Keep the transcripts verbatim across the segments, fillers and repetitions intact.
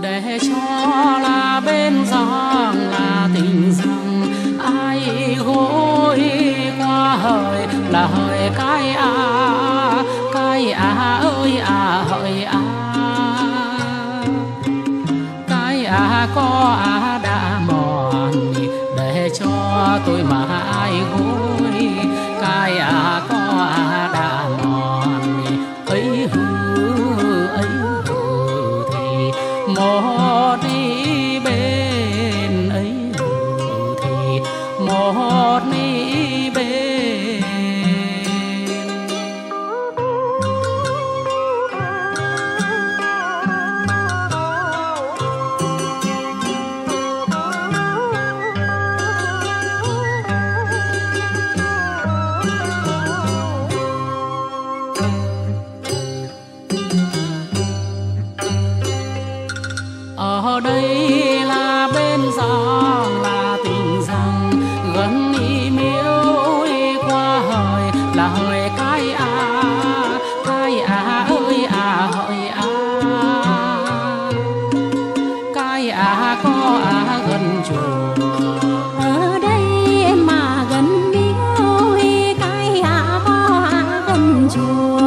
để cho là bên giang là tình rằng ai gối qua hời là hời cái à cái à ơi à hời à cái à có à đã mòn để cho tôi mà ai gối cái à có à đã mòn ấy hư ấy hư thì một đi bên ấy hư thì một đi bên. Ở đây là bên giang là tình rằng gần ý miếu đi qua hời là hời cái à cái à ơi à hời à cái à có à gần chùa. Ở đây em mà gần miếu đi cái à có à gần chùa.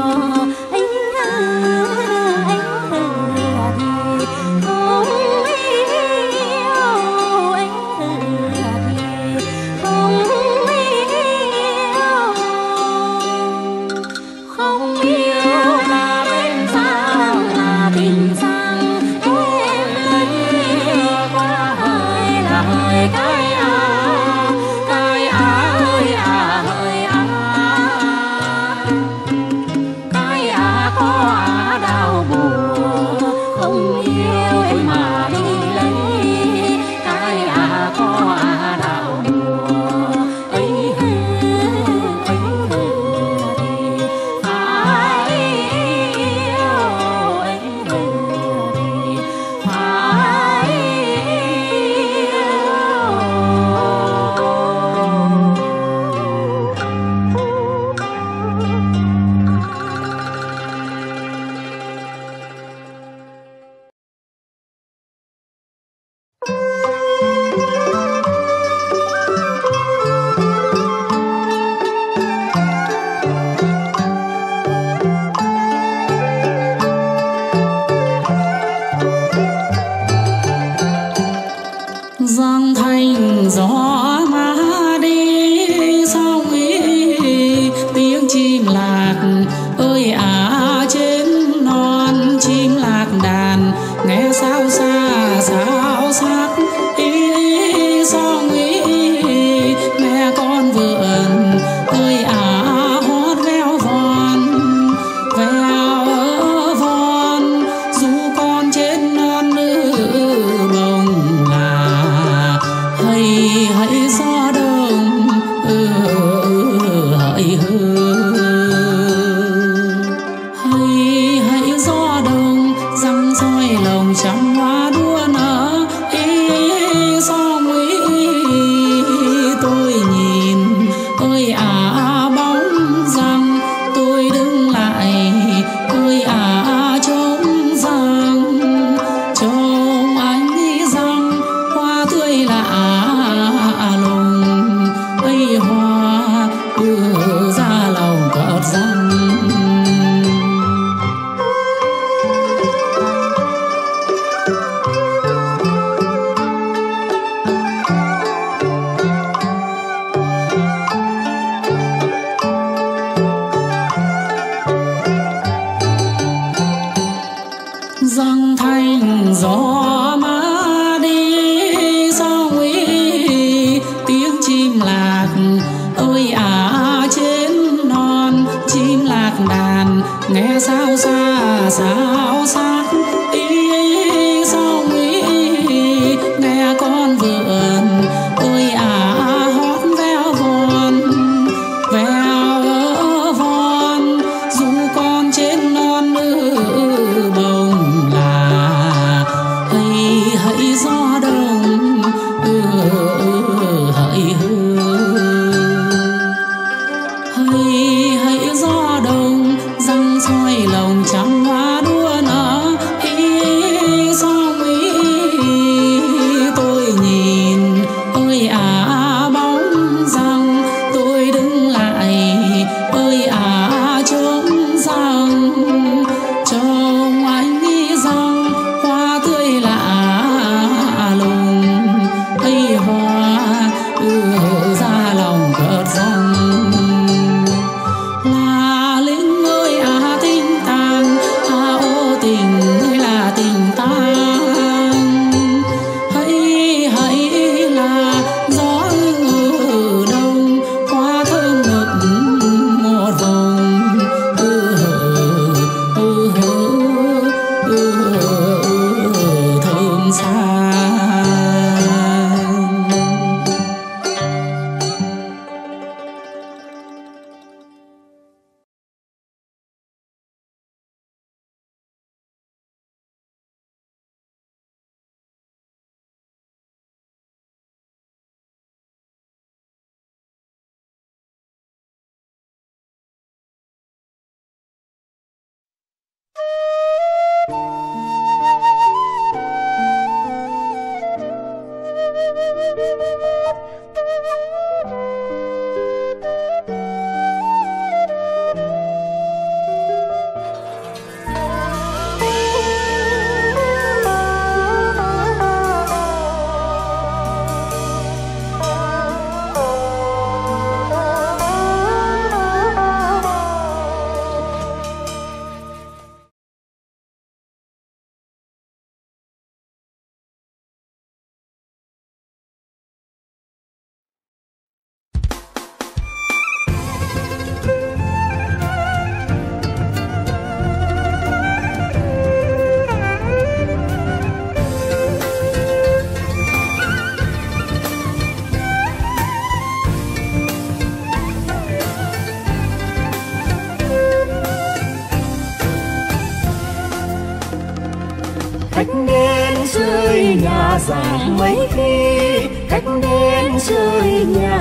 Giang thành gió má đi sao nghĩ tiếng chim lạc ơi à trên non chim lạc đàn nghe sao xa sao sắc ý sao nghĩ nghe con vượn ơi à hót véo von véo von dù con trên non nữ bồng là hãy hãy gió đông ừ, ừ, hãy hư hãy hãy gió đông răng roi lồng trăm hoa đua nở ý sao nghĩ tôi nhìn ơi à bóng rằng tôi đứng lại ơi à trông rằng trông anh rằng hoa tươi lạ lùng ấy hoa đưa ra lòng cợt rằng chơi nhà rằng mấy khi khách đến chơi nhà,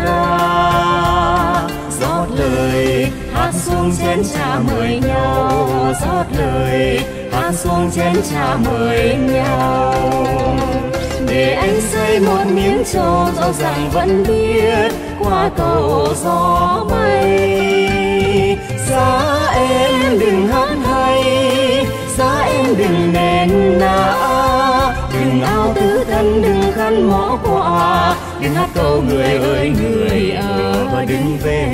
rót lời hát xuống chén trà mời nhau, rót lời hát xuống chén trà mời nhau. Để anh xây một miếng trầu dẫu rằng vẫn biết qua cầu gió bay. Giá em đừng hát hay, giá em đừng nền nã, đừng ao tứ thân, đừng khăn mõ quà, đừng hát câu người ơi người ở và đừng về.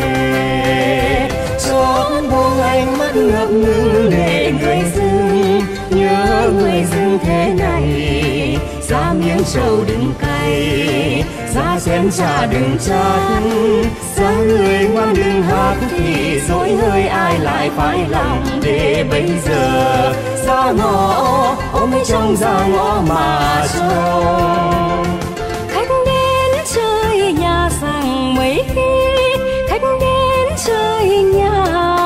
Chót buông ánh mắt ngập ngừng để người dưng nhớ người dưng thế này. Giá miếng trầu đừng cay, giá chén trà đừng chát, giá người ngoan đừng hát thì dỗi hơi ai lại phải lòng. Để bây giờ ra ngõ ôm mấy trong ra ngõ mà trông. Khách đến chơi nhà rằng mấy khi khách đến chơi nhà,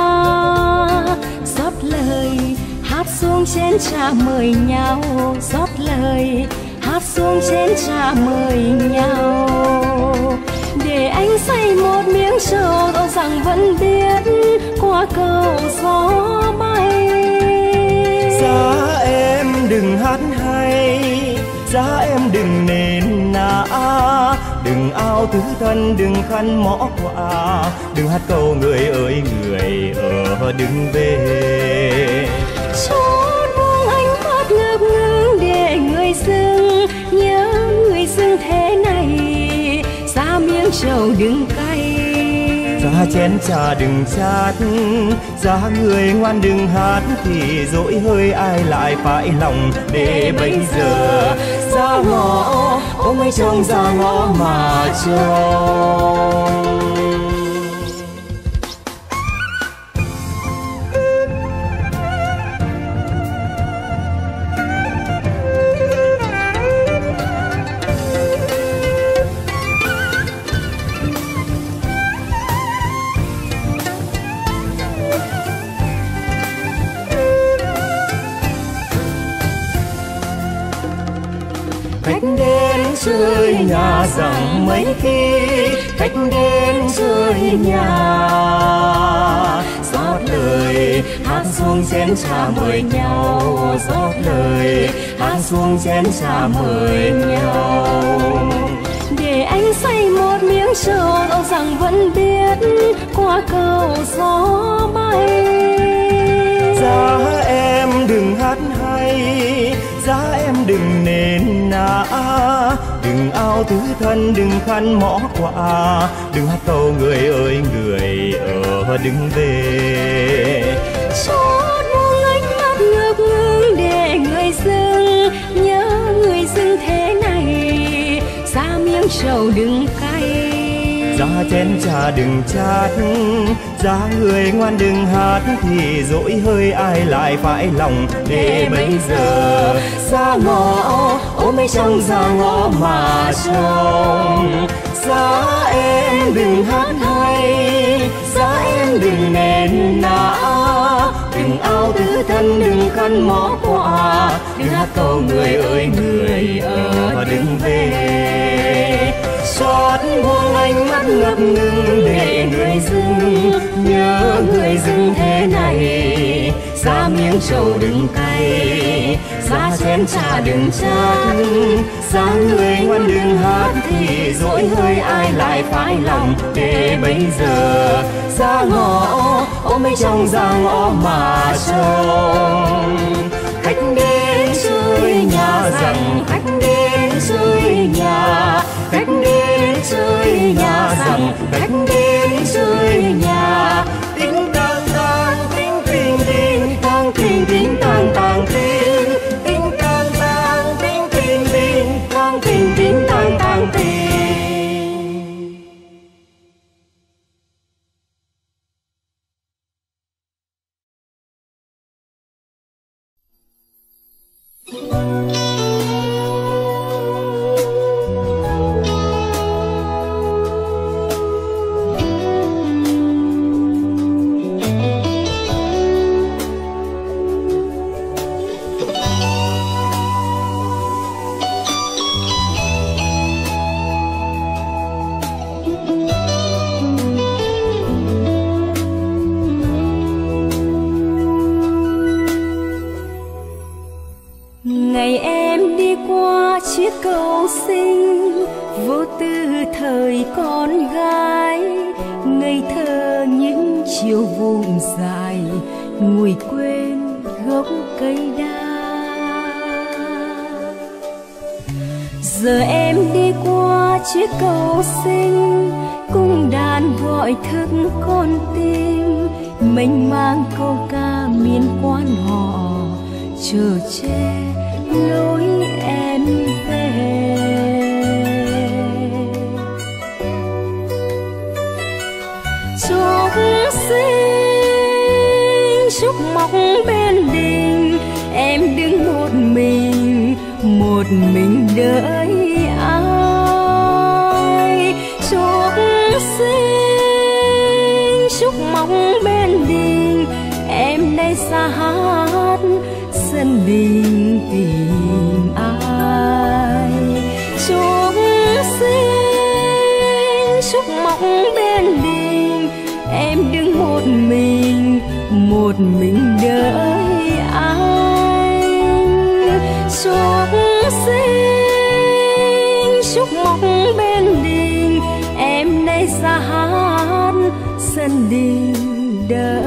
rót lời hát xuống chén trà mời nhau, rót lời hát xuống chén trà mời nhau. Để anh xây một miếng trầu dẫu rằng vẫn biết qua cầu gió bay. Giá em đừng hát hay, giá em đừng nền nã, đừng ao tứ thân, đừng khăn mõ quà, đừng hát câu người ơi người ở đừng về. Chót buông ánh mắt ngập ngừng để người dưng nhớ người dưng thế này. Giá miếng trầu đừng cay, giá chén trà đừng chát, giá người ngoan đừng hát thì dỗi hơi ai lại phải lòng. Để bây giờ ra ngõ ôm mấy trong ra ngõ mà trông. Khách đến chơi nhà rằng mấy khi khách đến chơi nhà, rót lời hát xuống chén trà mời nhau, rót lời hát xuống chén trà mời nhau. để anh xây một miếng trầu dẫu rằng vẫn biết qua cầu gió bay. Giá em đừng hát hay, giá em đừng nền nã, đừng ao tứ thân, đừng khăn mõ quà, đừng hát câu người ơi người ở đừng về. Chót buông ánh mắt ngập ngừng để người dưng nhớ người dưng thế này. Giá miếng trầu đừng cay, giá chén trà đừng chát, giá người ngoan đừng hát thì dỗi hơi ai lại phải lòng. Để bây giờ ra ngõ ôm mấy trong ra ngõ mà trông. Giá em đừng hát hay, giá em đừng nền nã, đừng ao tứ thân, đừng khăn mõ quà, đừng hát câu người ơi người ở đừng về. Xót buông ánh mắt ngập ngừng để người dưng nhớ người dưng thế này. Giá miếng trầu đừng cay, giá chén trà đừng chát, giá người ngoan đừng hát thì dỗi hơi ai lại phải lòng. Để bây giờ ra ngõ ôm mấy trong ra ngõ mà trông. Khách đến chơi nhà rằng khách đến chơi nhà, khách đến chơi nhà rằng khách đến chơi nhà. Tính tang tang tính tình tình tang tình tính tang tang tính, tính tang tang tính tình tình tang tình tính tang tang tình. em đi qua chiếc cầu xinh, vô tư thời con gái, ngây thơ những chiều vùng dài, ngồi quên gốc cây đa. Giờ em đi qua chiếc cầu xinh, cung đàn gọi thức con tim, mênh mang câu ca miền quan họ, chờ che lối em về. Chúc sinh chúc mọc bên đình, em đứng một mình, một mình đợi ai. Chúc sinh chúc mọc bên đình, em đây xa hát sân đình tìm ai. Chúc sinh chúc mọc bên đình, em đứng một mình, một mình đợi anh. Chúc sinh chúc mọc bên đình, em đây xa hát sân đình đợi.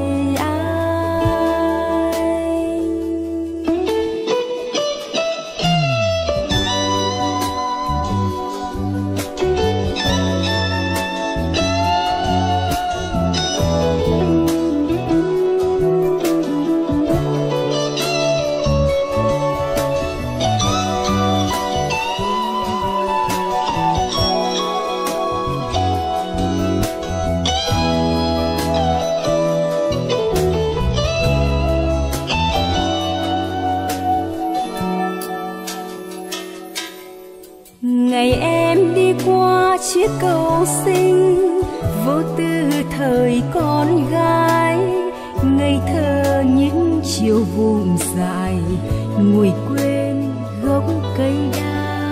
Ngày em đi qua chiếc cầu xinh, vô tư thời con gái, ngây thơ những chiều vùng dài, ngồi quên gốc cây đa.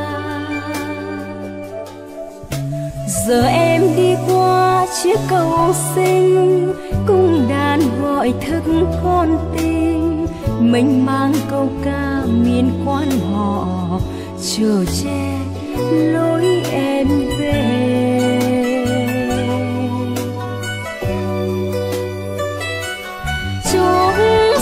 Giờ em đi qua chiếc cầu xinh, cung đàn gọi thức con tim, mênh mang câu ca miền quan họ, chờ che lối em về. Chúc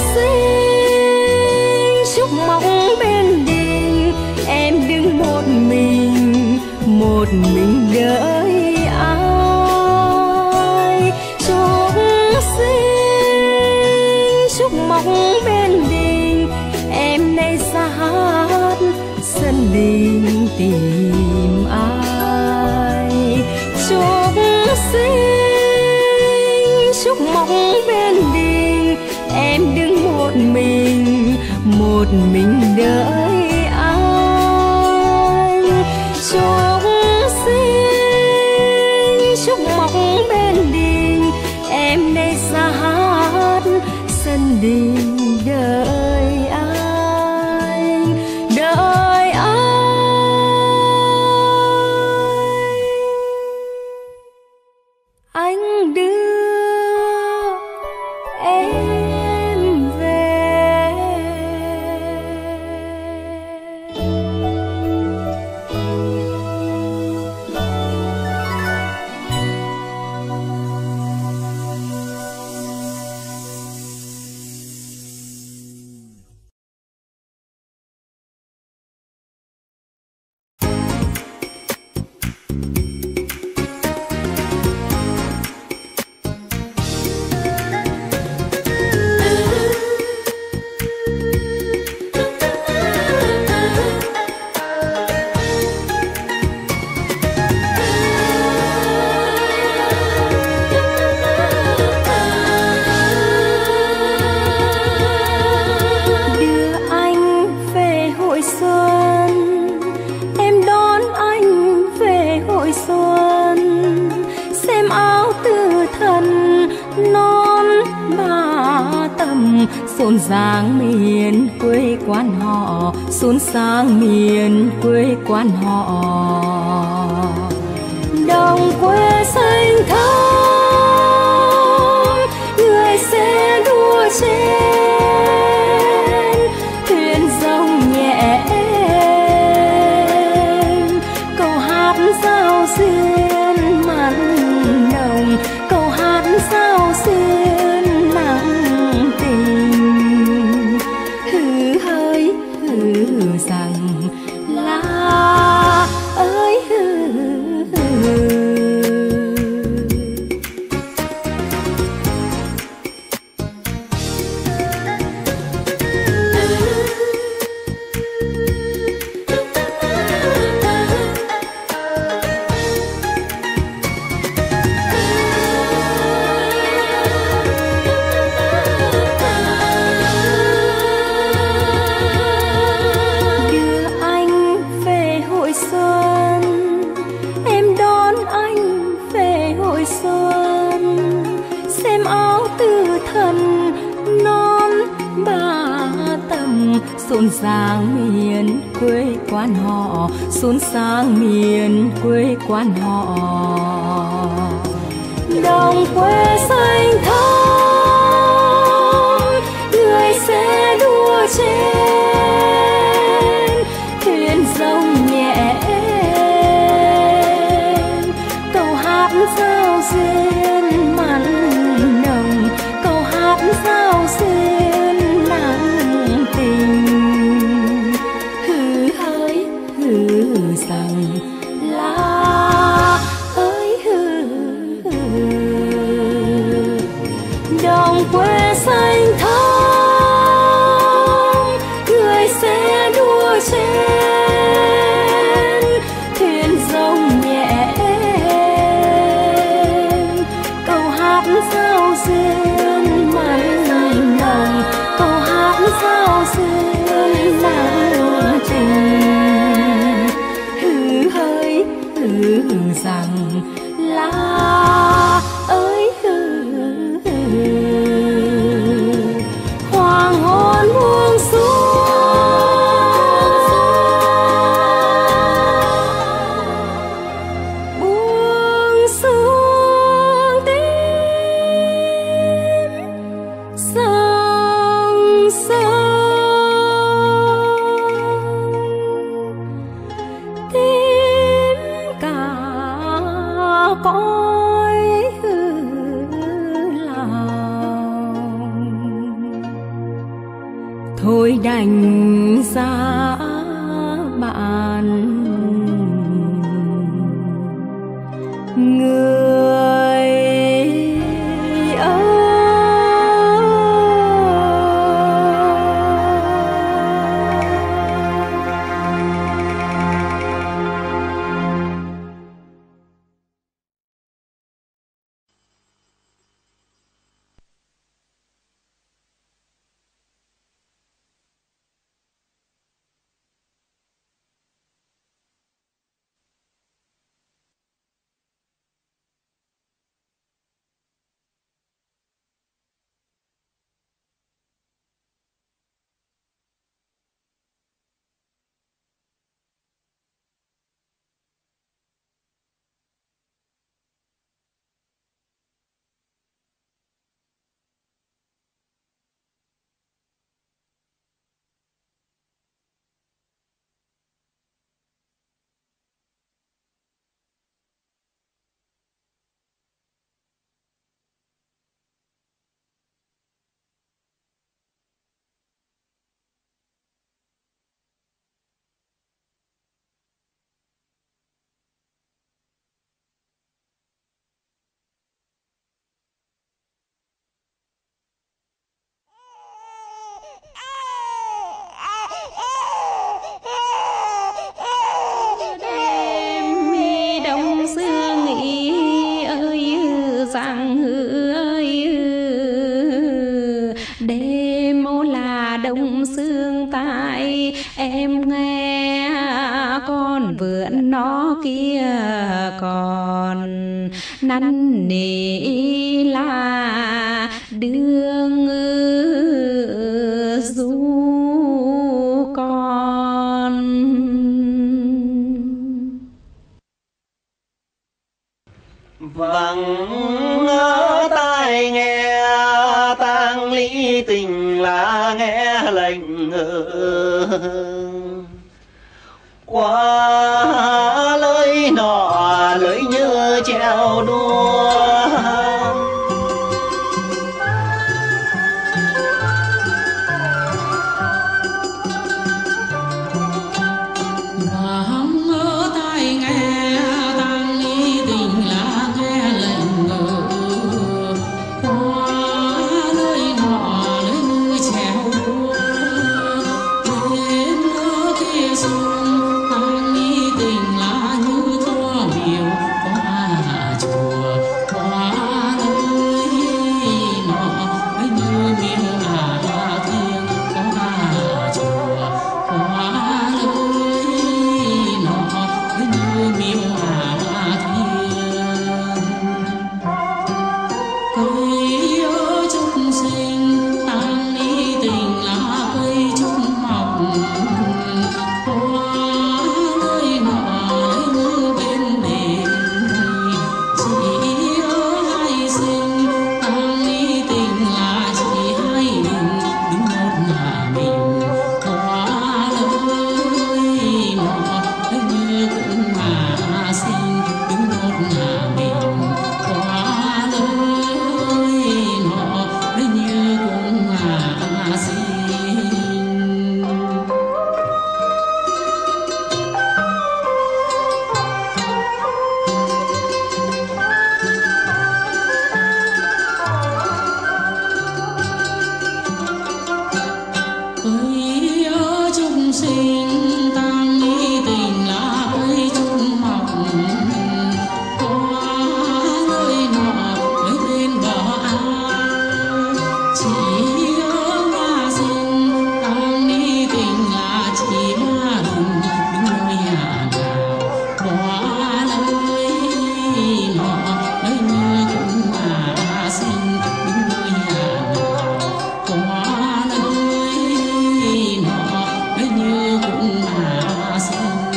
sinh chúc mọc bên đình, em đứng một mình, một mình đợi ai. Chúc sinh chúc mọc bên đình, em đây xa hát sân đình tìm ai. Chúc sinh chúc mọc bên đình, em đứng một mình, một mình đợi anh. Chúc sinh chúc mọc bên đình, em đây xa hát sân đình đợi anh, đợi anh. Anh đưa em về. Xôn sang miền quê quan họ, xôn sang miền quê quan họ. Đồng quê xanh thắm, người sẽ đua trên thuyền rồng nhẹ rằng lá ơi hừ, hừ. Xuân sang miền quê quan họ, xuân sang miền quê quan họ. Đồng quê xanh thắm, người sẽ đua trên thuyền sông nhẹ êm. Câu hát giao duyên mặn nồng, câu hát giao duyên nặng tình. Rằng lá ơi hừ, hừ. Đồng quê xanh thắm, người sẽ đua trên thuyền rồng nhẹ êm. Câu hát giao duyên mặn nồng, câu hát giao duyên nặng tình. Rằng lá ơi hừ, hừ. Hoàng hôn buông xuống, buông xuống tim sông sông. Cõi hư lòng thôi đành ra bạn người ơi. Em nghe con vượn nó kia còn năn nỉ là đương du con. Vắng tai nghe tang ly tình là nghe lệnh qua lối nọ lối như treo đua. sương tang nghi tình lá như thoa miều qua chùa qua nơi nọ như miêu ả thiêng qua chùa qua nơi nọ như miêu ả thiêng cây ở chúng sinh tang ni tình lá cây chúng mọc qua nơi nọ như bên đền chỉ ở hai sinh tang ni tình là chỉ hai mình đứng một nhà mình qua nơi nọ như cũng mà sinh đứng một nhà mình qua nơi nọ như cũng mà sinh. Cây ở chúng sinh tang nghi tình lá cây chúng mọc qua nơi nọ nơi bên bờ ao chỉ ở hoa sinh tang nghi tình là chỉ hoa đừng đứng nơi nhà nào qua nơi nọ nơi như cũng mà sinh đứng nơi nhà nào qua nơi nọ nơi như cũng mà sinh.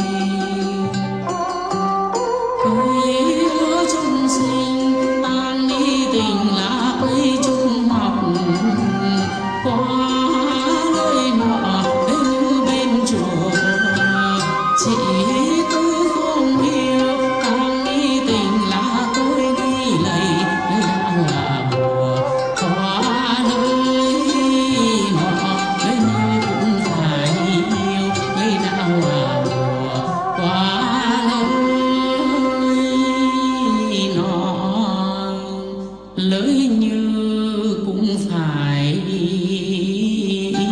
Cây ở chúng sinh tang nghi tình lá cây chúng mọc qua nơi nọ nơi như bên chùa chỉ cứ không yêu tang nghi tình lá tôi đi lầy nơi đạo là mùa qua nơi nọ nơi như cũng phải yêu nơi đạo là mùa qua nơi nọ lỡ như cũng phải yêu.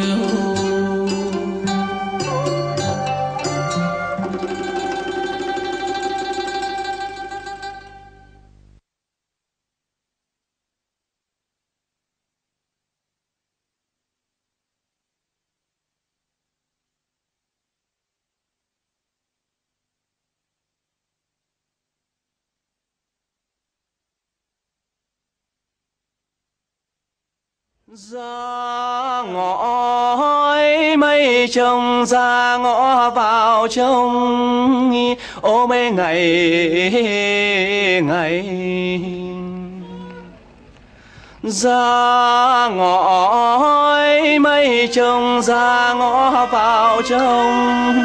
Ra ngõ ấy mây trông ra ngõ vào trông ô mấy ngày ngày ra ngõ ấy mây trông ra ngõ vào trông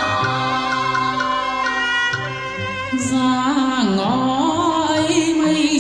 ra ngõ ấy mây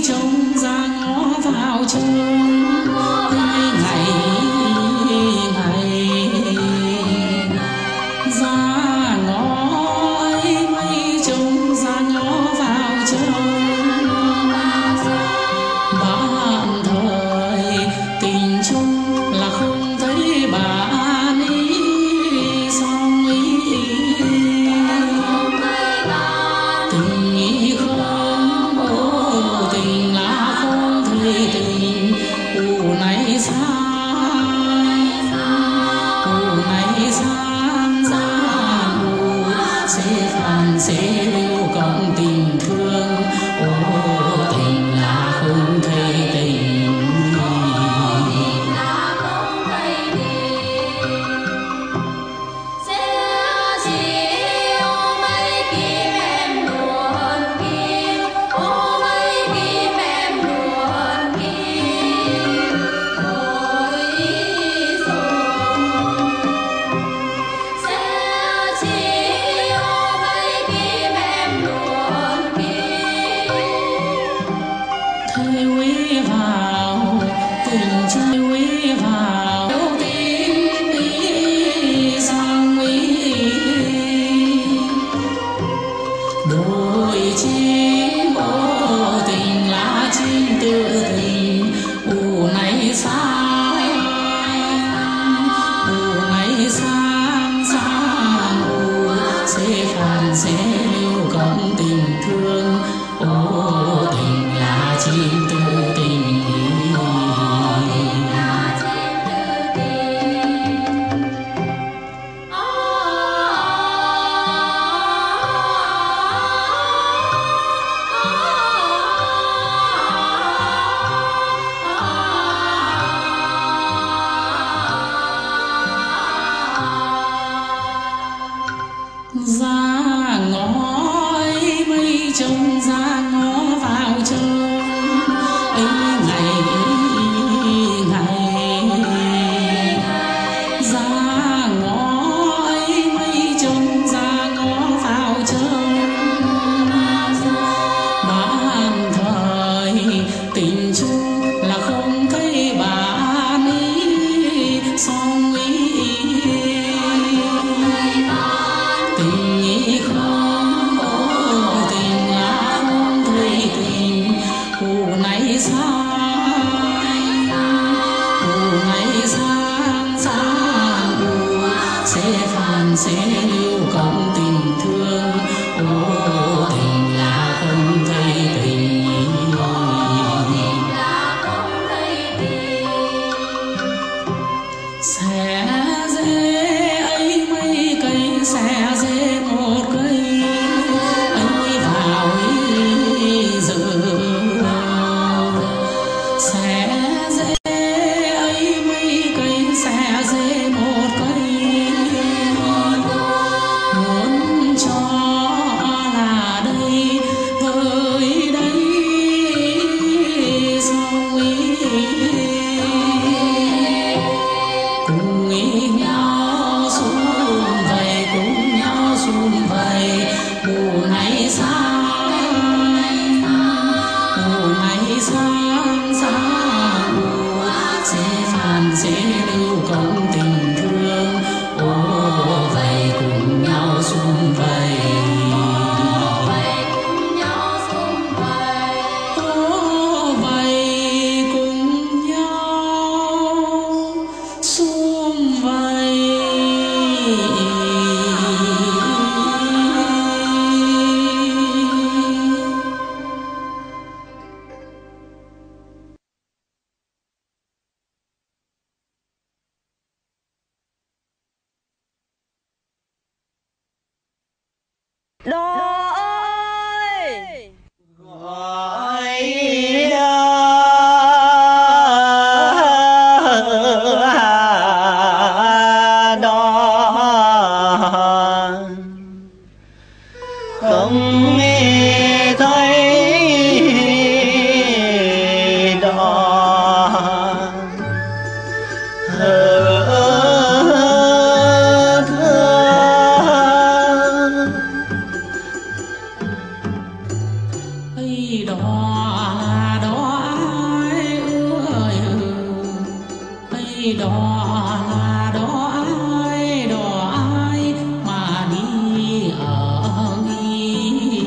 thấy quý vào tình chơi quý vào tim đi sang quý đôi chim ô tình lá chim tự tình u này sai u này sang sang u sẽ phản sẽ lưu cộng tình thương ô tình là chim tự tình ra ngõ ấy mây trông ra ngõ vào trông ấy ngày ngày ra ngõ ấy mây trông ra ngõ vào trông ban thời tình chung là không thấy bà mi song ý tình ý không ô tình là không thấy tình cụ này sai cụ này sang sang cụ sẽ phản sẽ lưu cộng tình thương ô tình là không thấy tình sẽ dễ ấy mấy cây sẽ dễ một cây ấy vào ấy giờ sẽ dễ ấy mấy cây sẽ dễ một cây muốn cho là đây với đây xong ý cùng ý nhau xuống về cùng nhau xuống về mùa này sang mùa này sang sang mùa sẽ phản sẽ lưu cộng tình thương ô về cùng nhau xuống về ô về cùng nhau xuống vầy. Đó ơi gọi đó không nghe thấy đó ấy đó là đó ai ơi ấy đó là đó ai đó ai mà đi ở nghi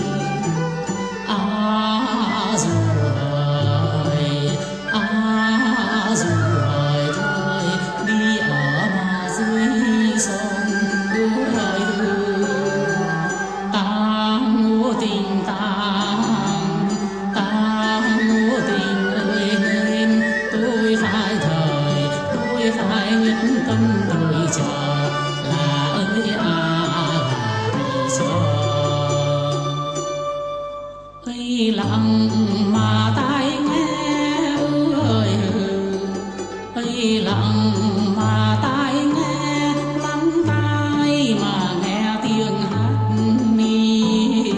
à rồi à rồi thôi đi ở mà dưới sông ơi ta ngô tình tang ta ngô tình ơi nên tôi phải thời tôi phải nhẫn tâm đợi chờ là ơi à là vì sao ấy lặng mà tai nghe ơi ấy lặng mà tai nghe lắng tai mà nghe tiếng hát mi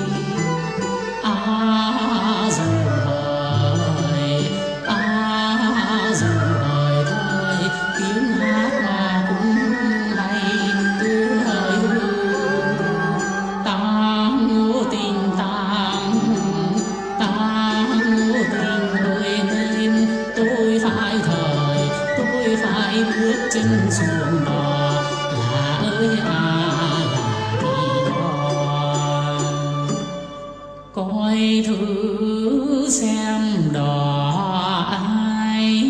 à rồi à rồi thôi tiếng hát mà cũng hay tươi tang ngô tình tang tang ngô chân xuống đò là ơi à là đi đò coi thử xem đò ai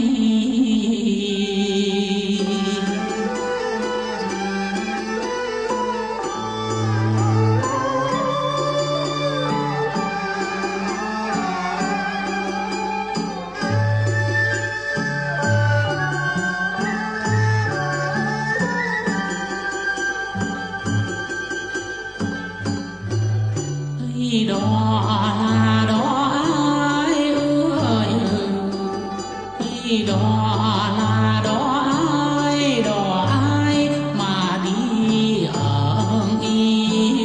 đò là đò ai ơi ơi đò là đò ai đò ai mà đi ở y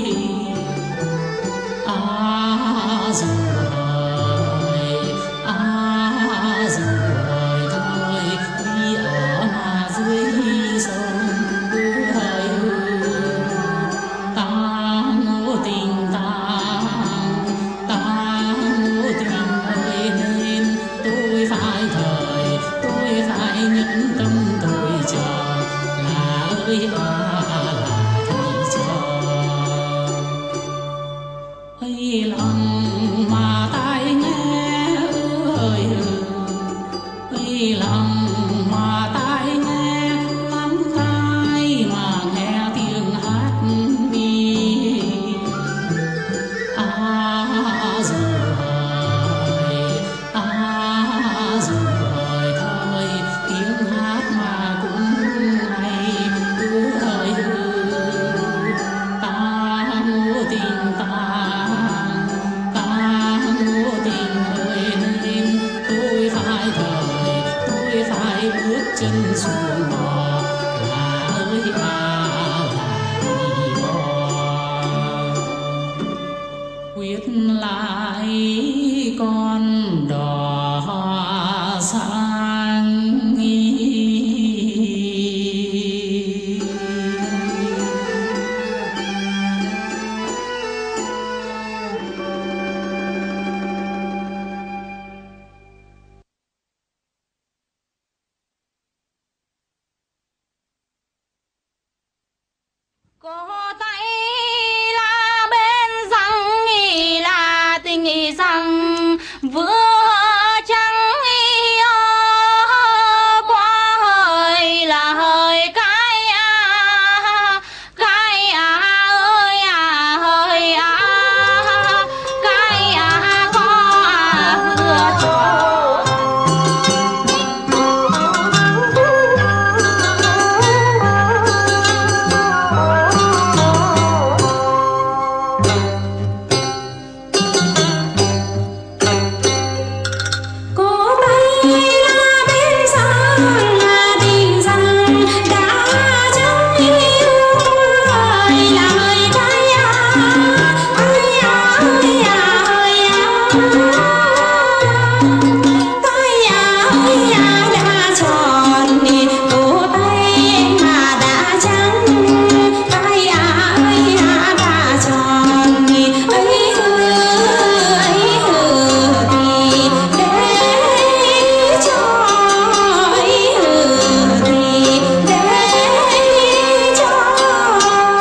à rồi à rồi thôi đi ở mà dưới sông ơi ta ngô tình ta phải thời tôi phải nhẫn tâm tôi chờ là ơi à là thì chờ ấy lòng mà tai nghe ơi ấy lòng mà tai nghe lắng tai mà nghe tiếng hát đi à rồi à rồi thôi tiếng hát mà cũng hay cứ ơi ta ngô tình ta ta ngô tình ơi nên tôi phải thời tôi phải bước chân xuống bò là ơi à là đi bò quyết lại con đò sang nghi có tay là bên răng nghỉ là tình nghỉ rằng vừa trắng nghỉ qua hơi là hơi cái à cái à ơi à hơi à cái à có à vừa cho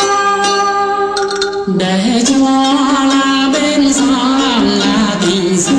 để cho là bên xa là tình xa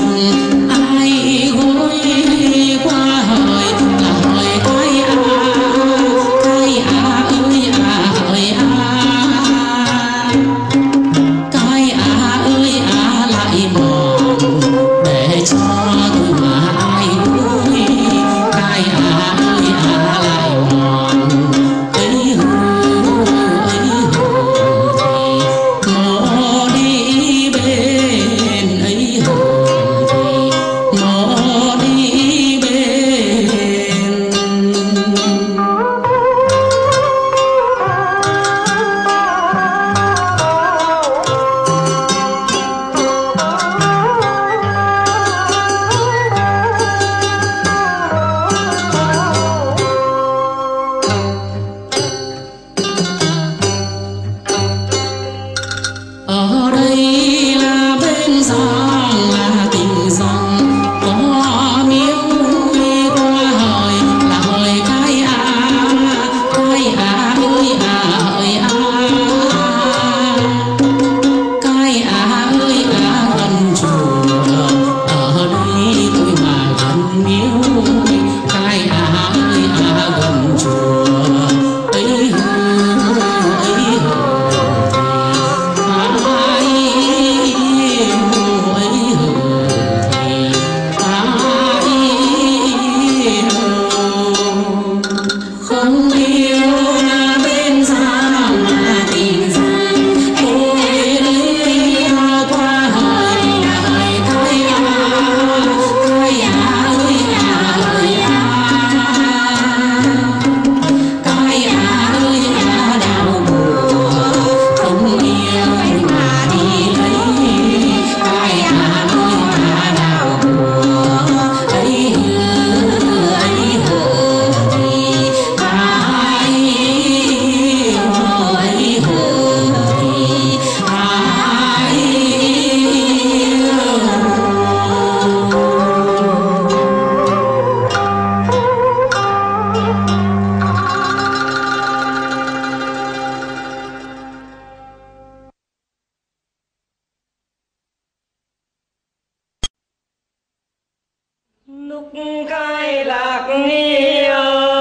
yêu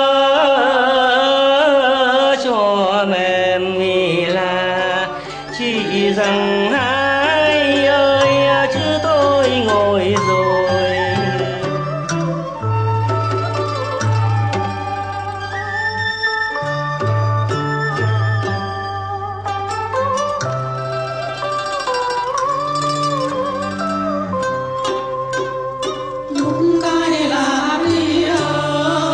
cho mềm vì là chỉ rằng hai ơi chứ tôi ngồi rồi. Lúc cái là đi ơi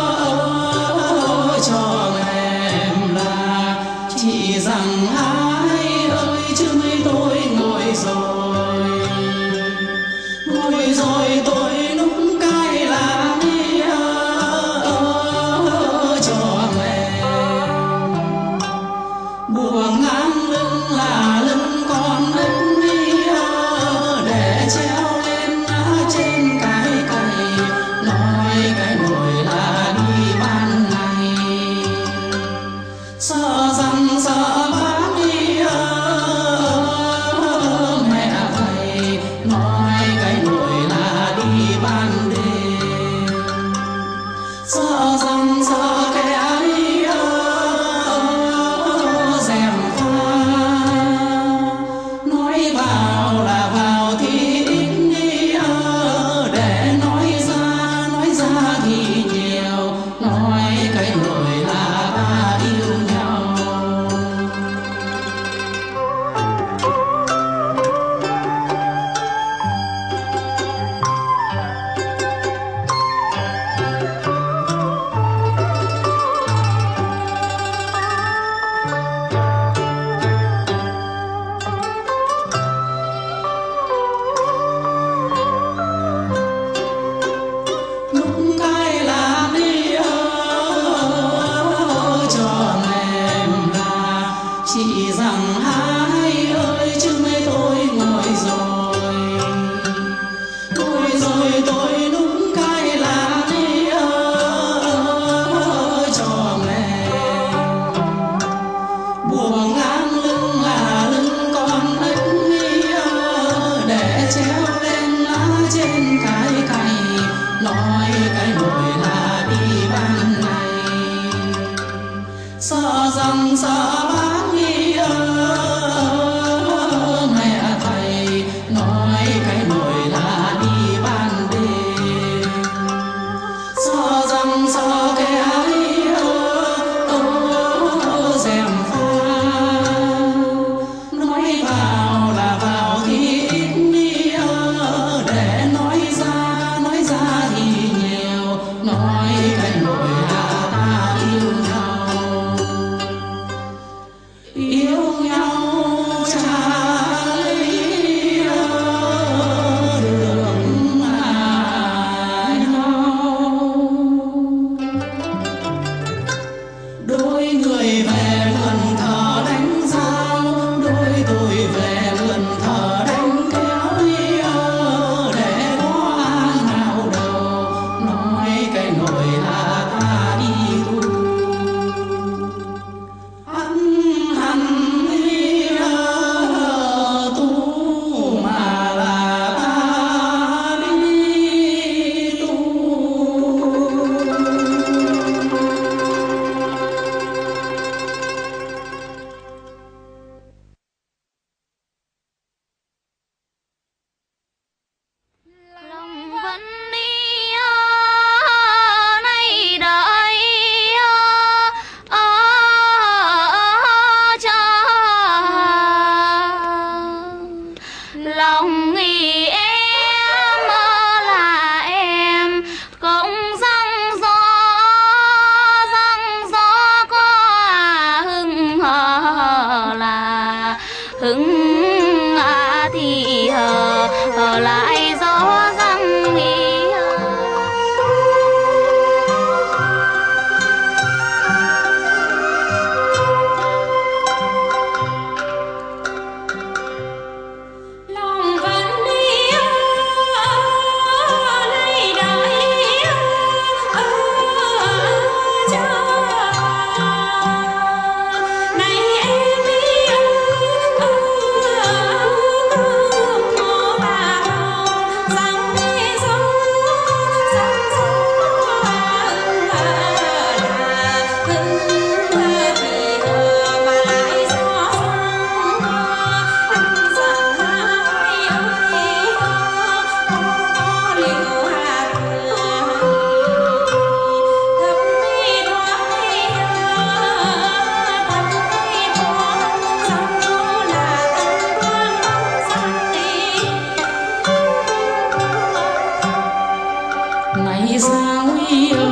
ngày sao ơi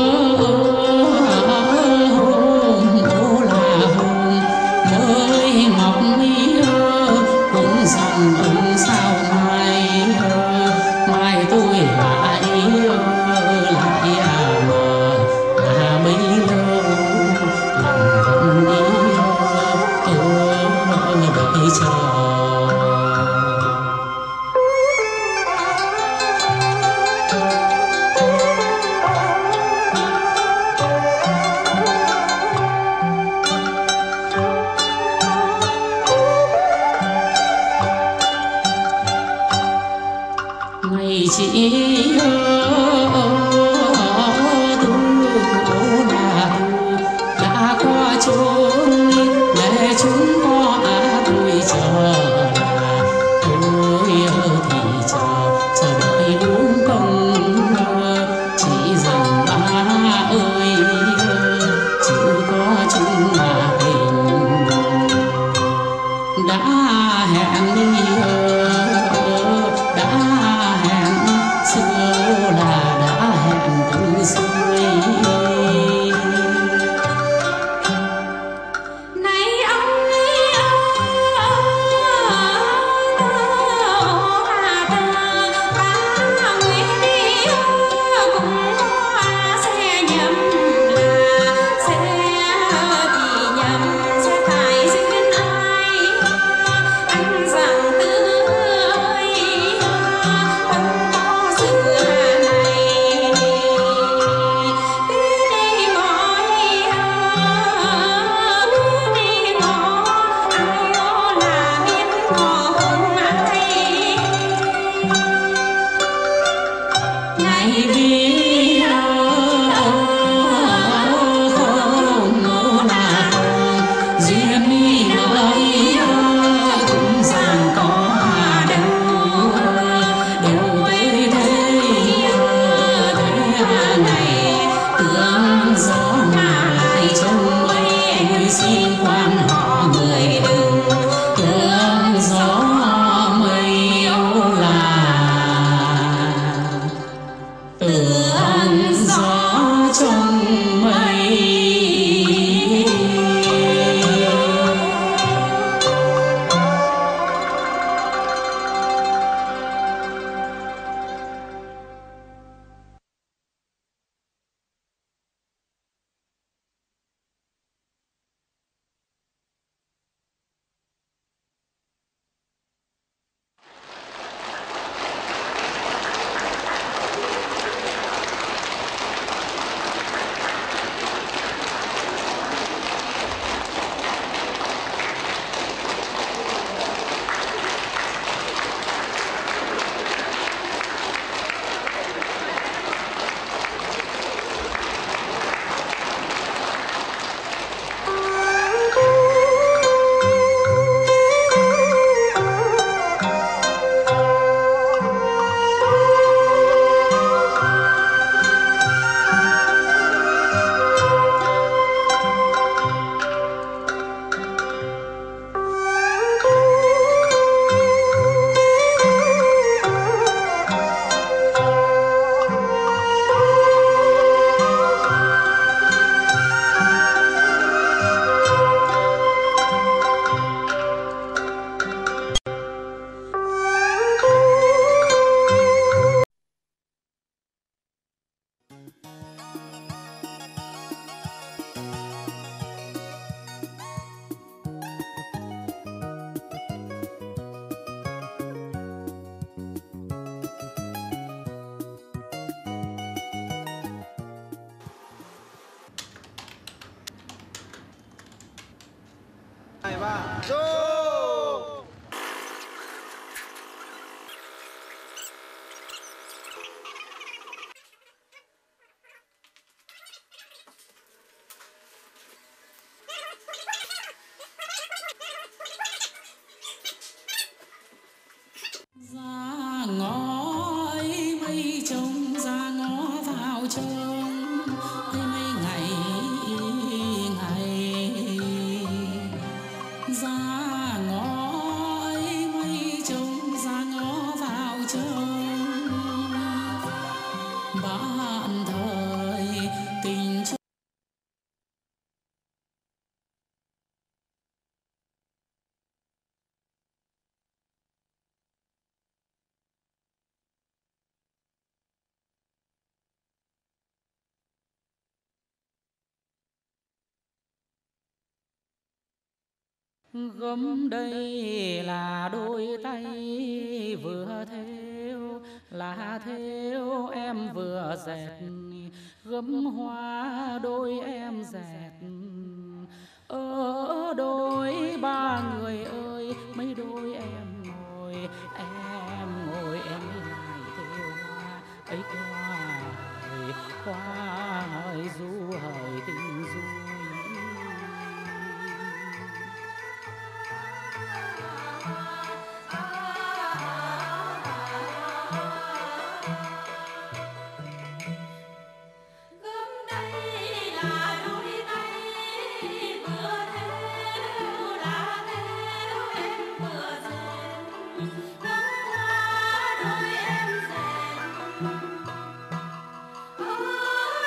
hôm ô là hôm mới ngọc mi cũng rằng ưng sao mai mai tôi lại lại à mà à bấy lâu lòng vẫn đi ở đợi chờ. Ngày chị ơ tu là tu đã qua chốn để chúng có à tôi chờ là tôi thì chờ chờ đợi đúng công chỉ rằng ba ơi chỉ có chúng là tình đã hẹn đi đã xưa là đã hẹn từ xưa này ông ấy à ta ta nguyện đi cũng có xe nhầm là xe thì nhầm xe tài duyên ai anh rằng tư ơi ngày đi không là không duyên đi nói cũng rằng có đâu đâu tới thế thế này tưởng gió mà lại trông mây tôi xin quan họ người đừng tưởng gió mây là từ Gấm đây là đôi tay vừa thêu, là thêu em vừa dệt, gấm hoa đôi em dệt. Ở đôi ba người ơi, mấy đôi em ngồi, em ngồi em lại thêu hoa ấy qua hời, qua hời du hời tình du. Hãy subscribe cho kênh Ghiền Mì Gõ để không bỏ lỡ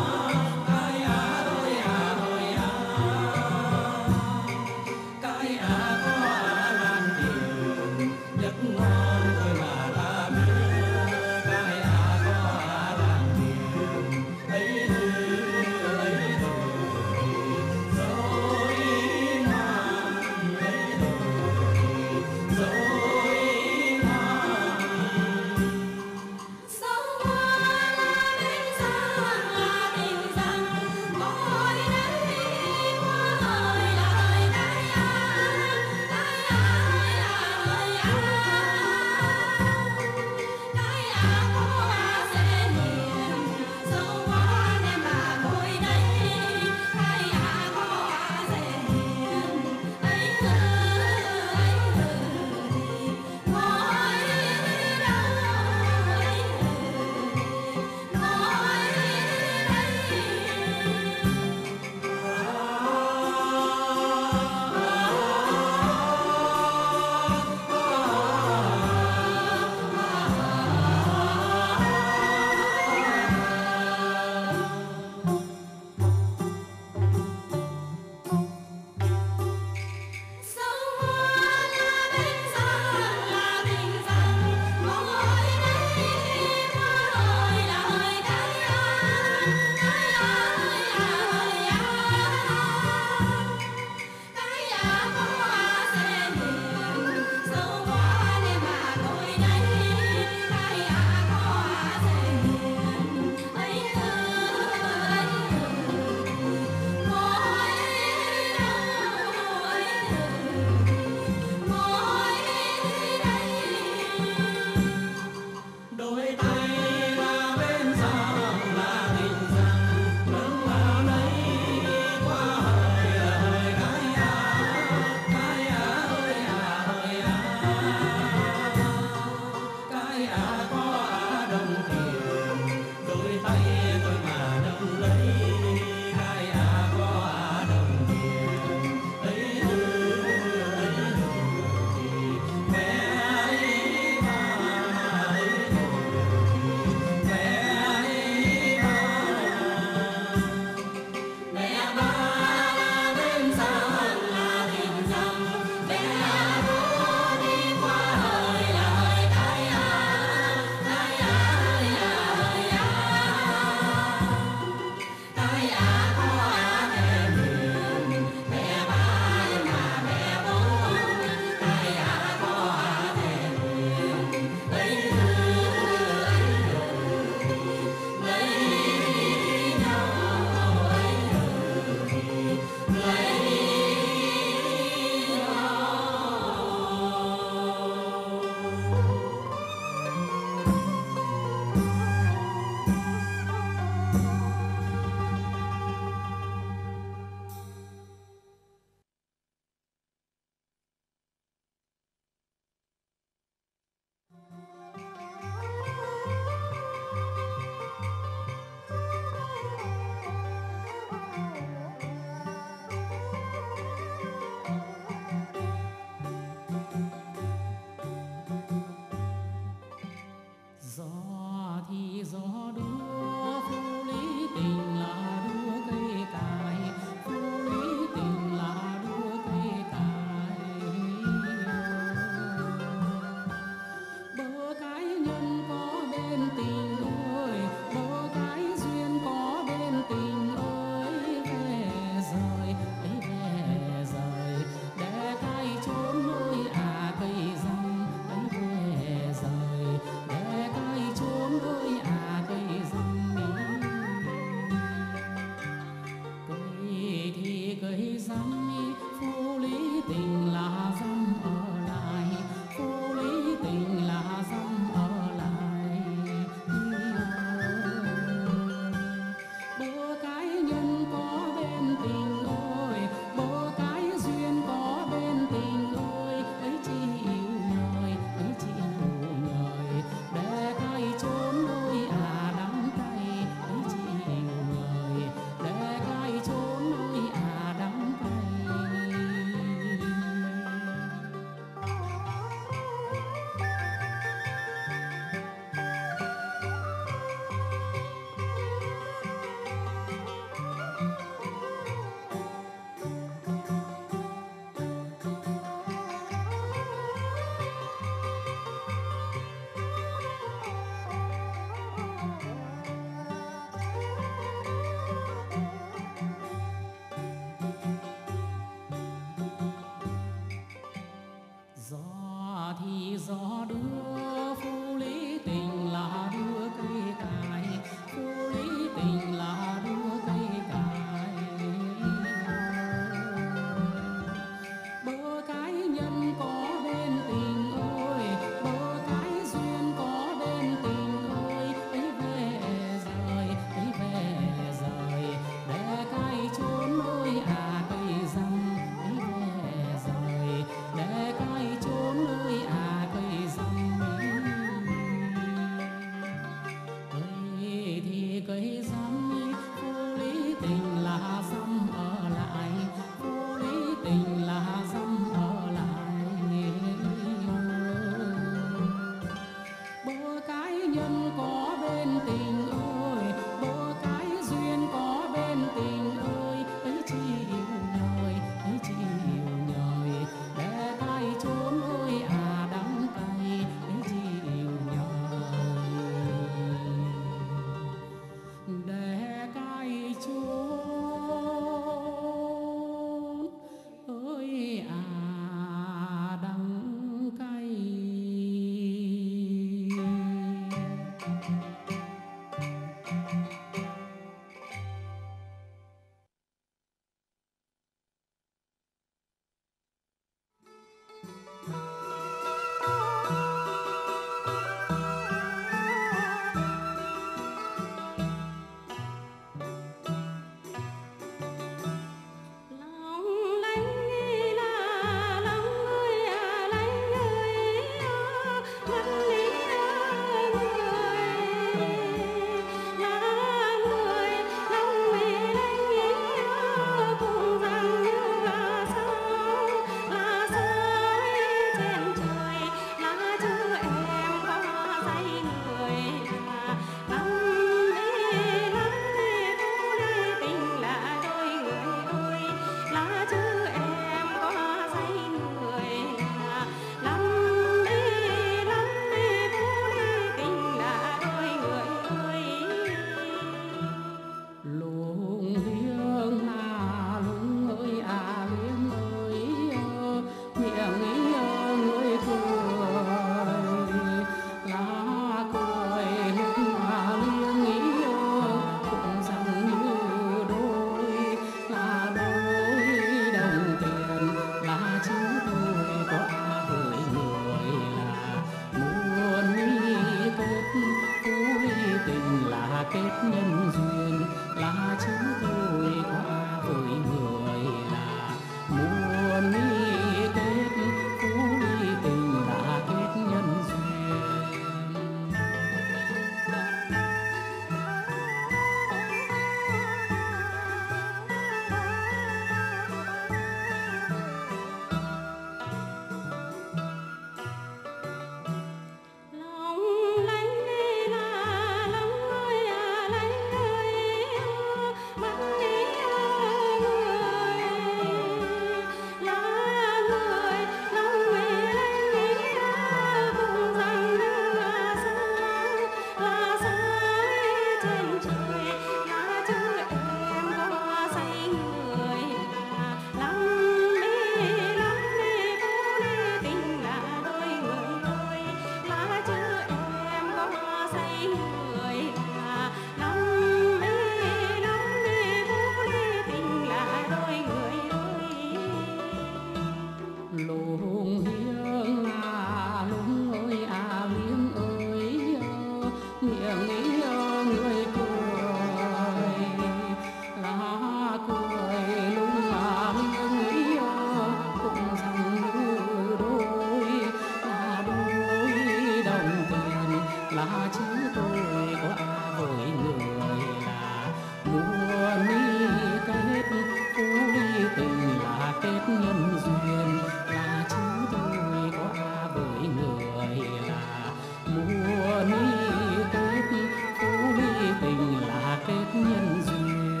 miệng ý ơ người cười lá cười lung mà miệng ý ơ cũng rằng như đôi là đôi đồng tiền là chứ tôi qua với người là mua mi kết phú ly tình là kết nhân duyên là chứ tôi qua với người là mua mi kết phú ly tình là kết nhân duyên.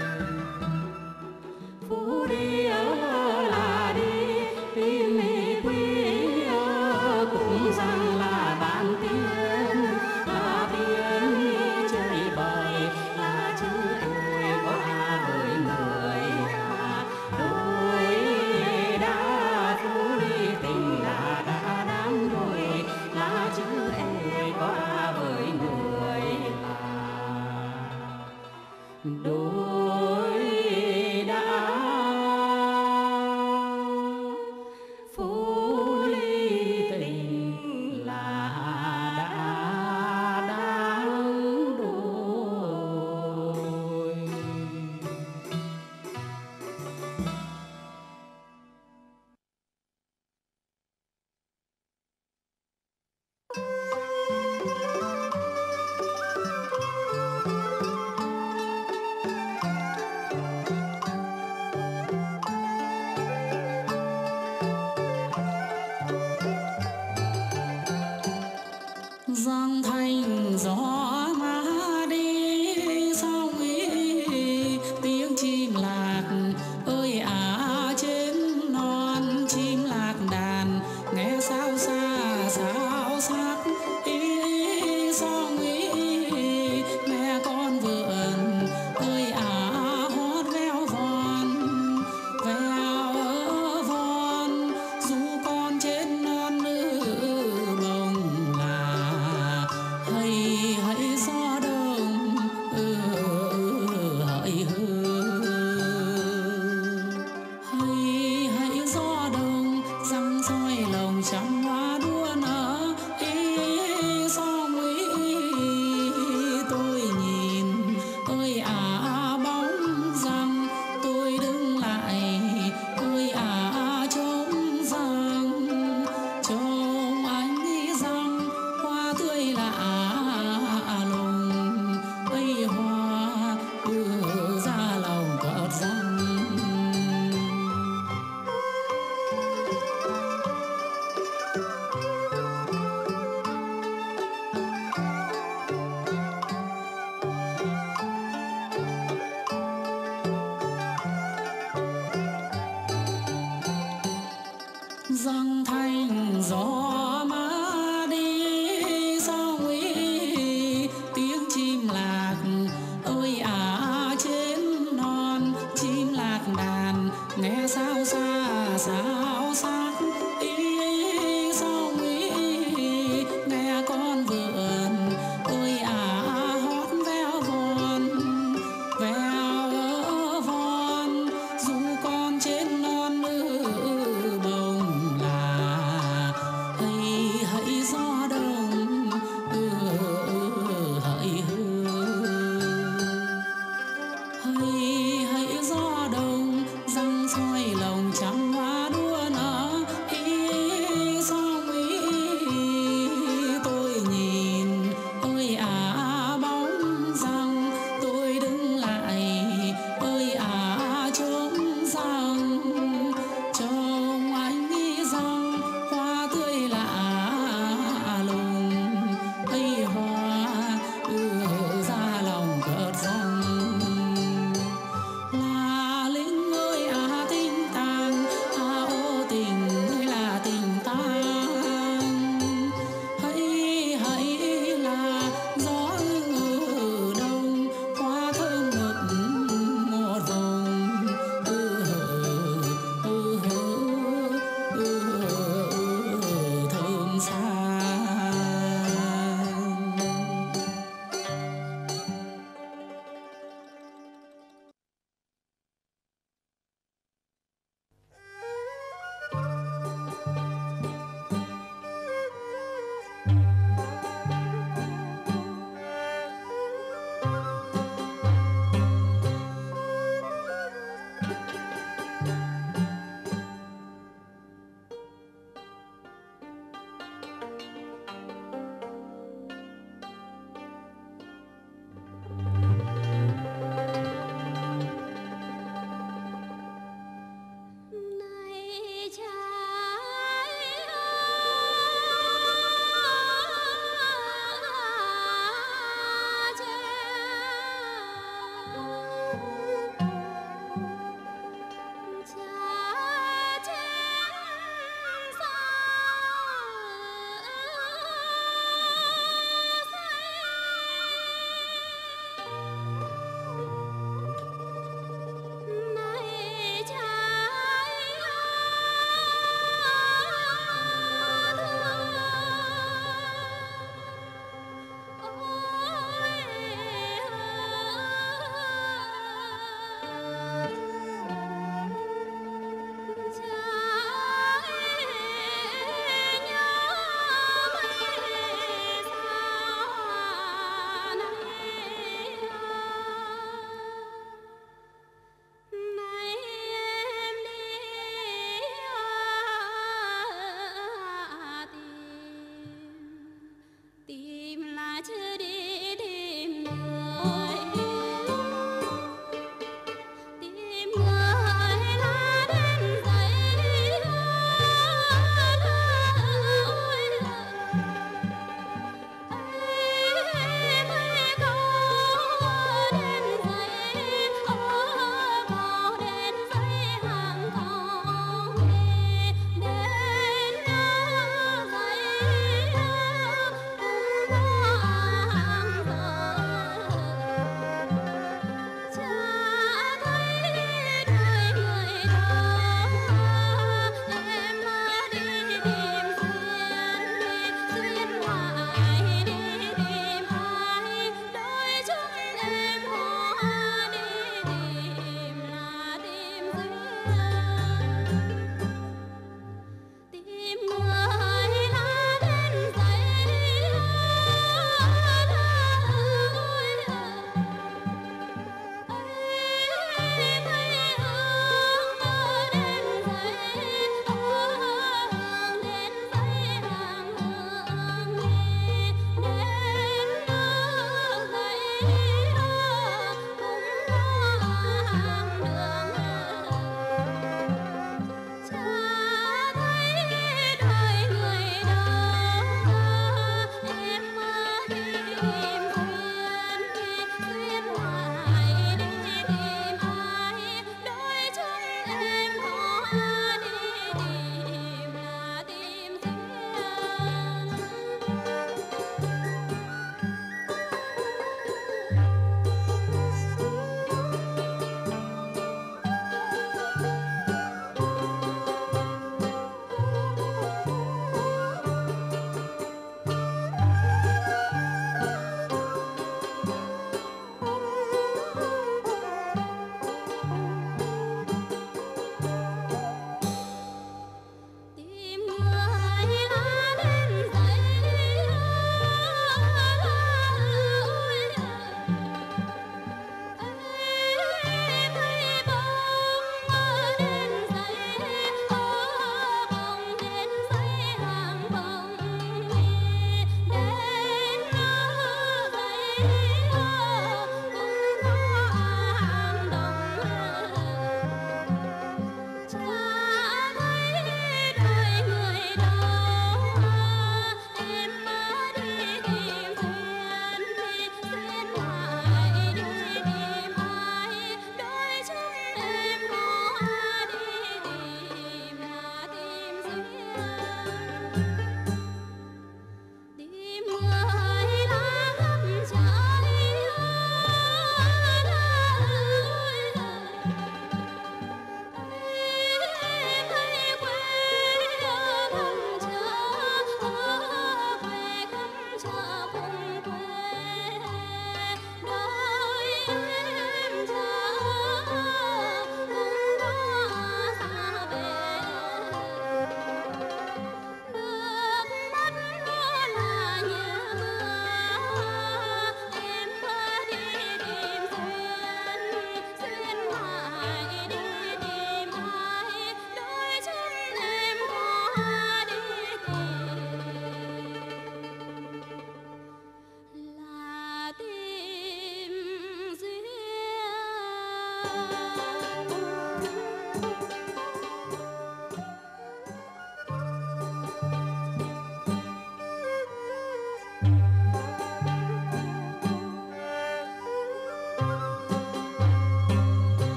Phú đi ơ là đi tìm mi quý ơ cũng rằng là ban tiên là tiên chơi bời là chứ tôi qua với người là đôi đã phú ly tình là đã đáng đôi là chứ tôi qua với người là đôi đã phú ly tình là đã đáng đôi. Giang thành gió má đi sông ý tiếng chim lạc ơi à trên non chim lạc đàn nghe sao xa sao sắc ý sông ý mẹ con vườn ơi à hót véo von véo von dù con trên non nữ bồng là hãy hãy gió đời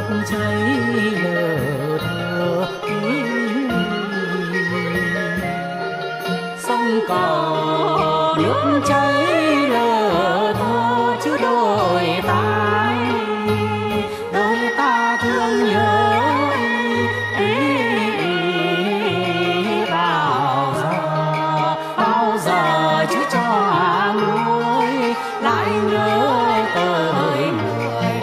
cháy lờ thơ. Sông cầu nước cháy lờ thơ chứ đôi ta đôi ta thương nhớ bao giờ bao giờ chứ cho người lại nhớ tới người.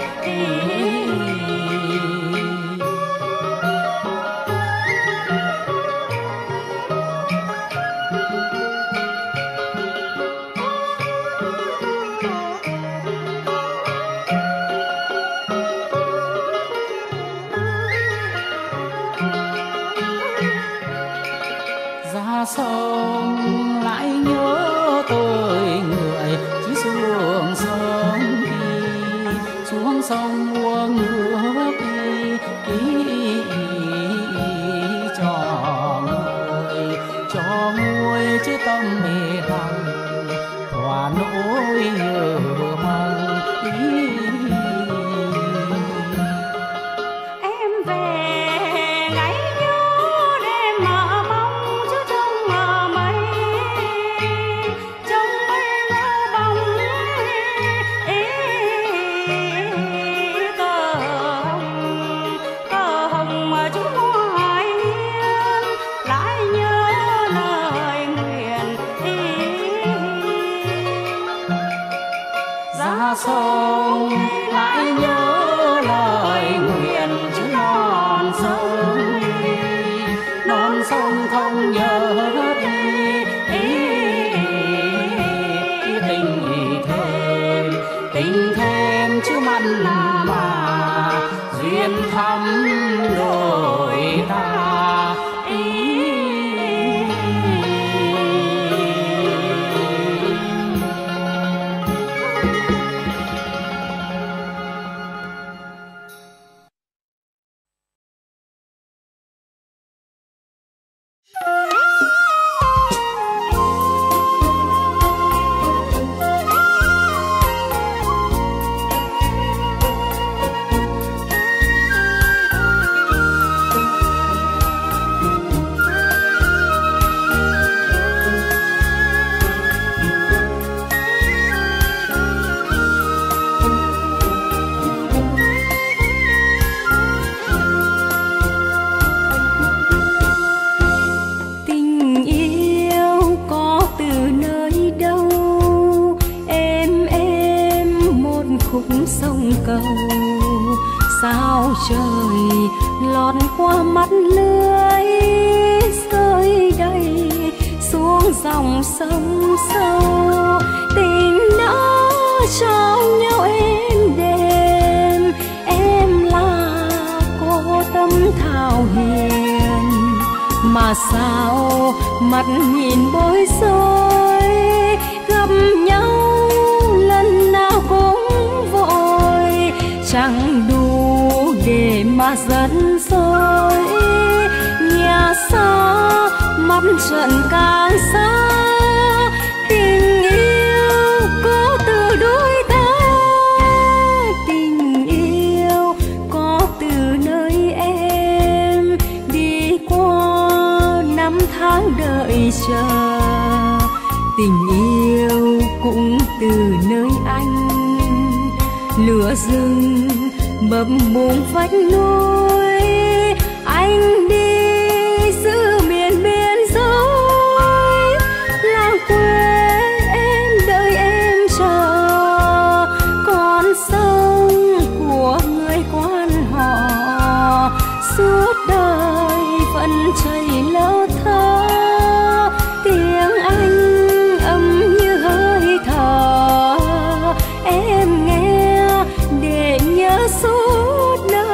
Ra sông lại nhớ tới người, chứ xuống sông đi xuống sông uống nước đi, đi cho người cho nguôi chứ tâm mê hằng thỏa nỗi nhớ mong. Em về ngáy nhớ đêm mơ bóng chứ trong mơ mây, trong mây mơ bóng ý tơ hồng tơ hồng mà chú hoài niên lại nhớ lời nguyện ý. Ra sông lại nhớ lời nguyện chứ non sông non sông không nhớ đi tình thêm tình thêm chứ mặn mà duyên thắm đôi ta ý. Tình yêu có từ nơi đâu em em một khúc sông cầu, sao trời lọt qua mắt lưới rơi đầy xuống dòng sông sâu. Tình đã trao nhau êm đềm, em là cô tâm thảo hiền, mà sao mặt nhìn bối rối, gặp nhau lần nào cũng vội, chẳng đủ để mà dẫn dối. Nhà xa mắt trận càng xa, tình yêu có từ đôi ta, tình yêu có từ nơi em đi qua năm tháng đợi chờ. Tình yêu cũng từ nơi anh, lửa rừng bập bùng vách núi, anh đi giữ miền biên giới. Làng quê em đợi em chờ, con sông của người quan họ suốt đời vẫn chảy lơ thơ. Tiếng anh ấm như hơi thở, em nghe để nhớ suốt đời.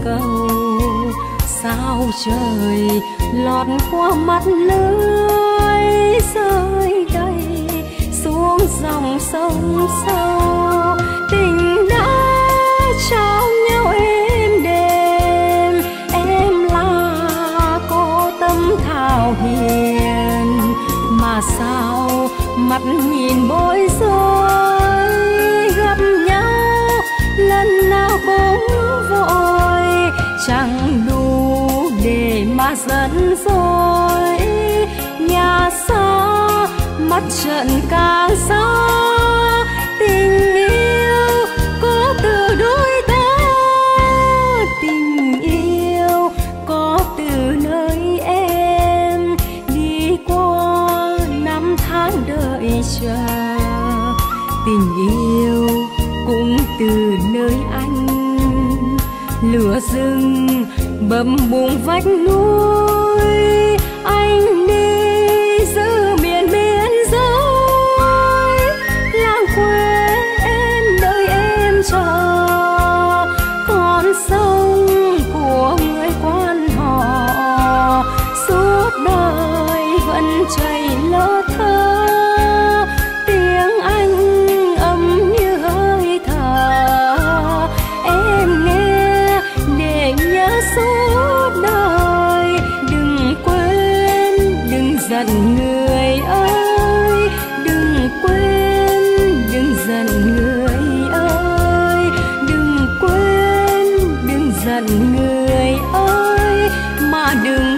cầu. Sao trời lọt qua mắt lưới rơi đầy xuống dòng sông sâu. Tình đã trao nhau êm đềm, em là cô tâm thảo hiền, mà sao mắt nhìn bối rối. Gặp nhau lần nào cũng vội, chẳng đủ để mà dẫn dối. Nhà xa mắt trận càng xa, tình yêu có từ đôi ta. Tình yêu có từ nơi em đi qua năm tháng đợi chờ. Tình yêu cũng từ nơi anh lửa rừng bầm bùng vách núi. Anh đi giữ miền biên giới, làng quê em đợi em chờ. Con sông của người quan họ suốt đời vẫn chảy lơ thơ. Tiếng anh ấm như hơi thở, em nghe để nhớ suốt đời. Đừng quên, đừng giận người ơi, đừng quên, đừng giận người ơi. Đừng quên, đừng giận người ơi, mà đừng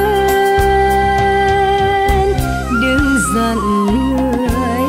quên, đừng giận người ơi.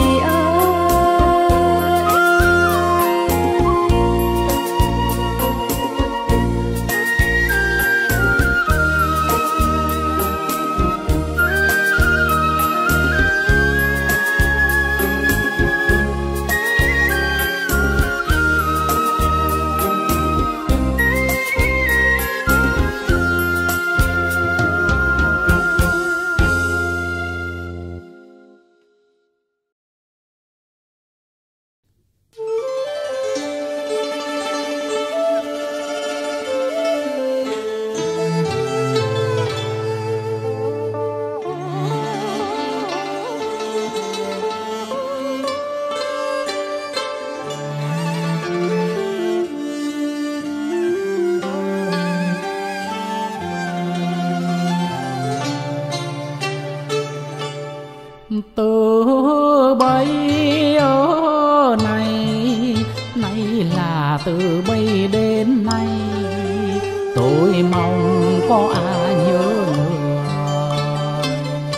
Từ bây ở này, nay là từ bây đến nay, tôi mong có ai nhớ người.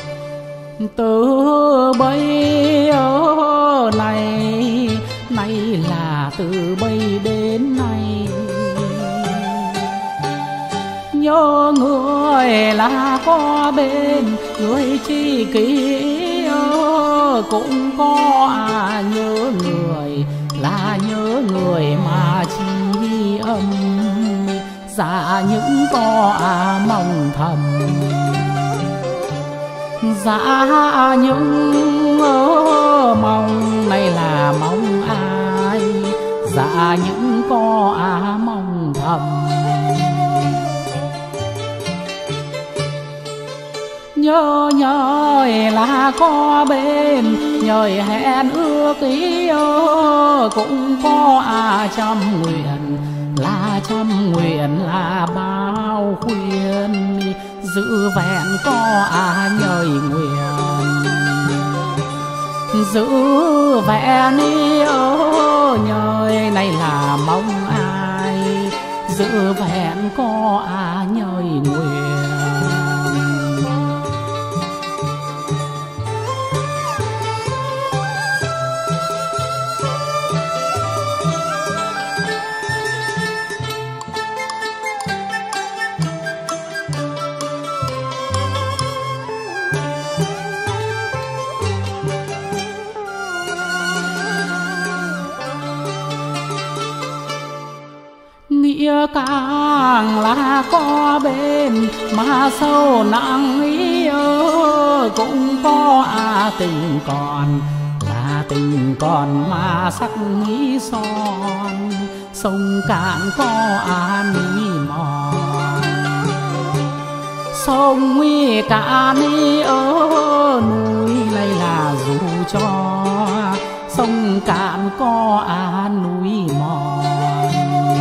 Từ bây ở này, nay là từ bây đến nay, nhớ người là có bên, người chi kỷ cũng có à. Nhớ người là nhớ người mà chi âm, dạ những có à mong thầm. Dạ những mong này là mong ai, dạ những có à mong thầm. Nhớ nhời là có bên, nhời hẹn ước ý cũng có à trăm nguyện, là trăm nguyện là bao khuyên, giữ vẹn có à nhời nguyện. Giữ vẹn đi ơ nhời này là mong ai, giữ vẹn có à nhời nguyện. Nghĩa càng là có bên, mà sâu nặng ý ơ cũng có à. Tình còn là tình còn mà sắc ý son, sông cạn có an mòn sông nguy cạn ở núi này là dù cho sông cạn có an núi mòn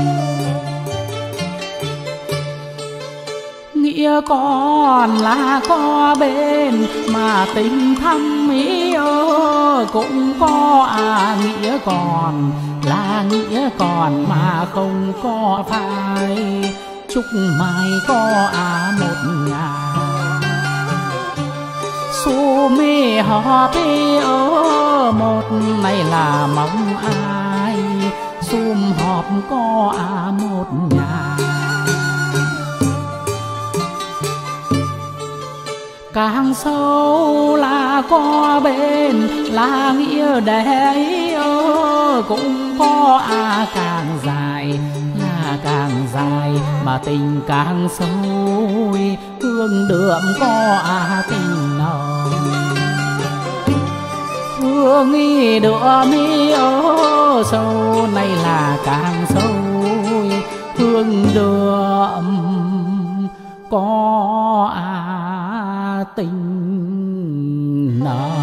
nghĩa còn là có bên mà tình thâm yêu cũng có à nghĩa còn là nghĩa còn mà không có phai chúc mai có à một nhà su mi họ đi ở một này là mong ai sum họp có à một nhà càng sâu là có bên là nghĩa đấy ơ cũng có à càng dài là càng dài mà tình càng sâu hương đượm có à tình nồng hương nghi đượm mi ở sâu này là càng sâu hương đượm có à tình nồng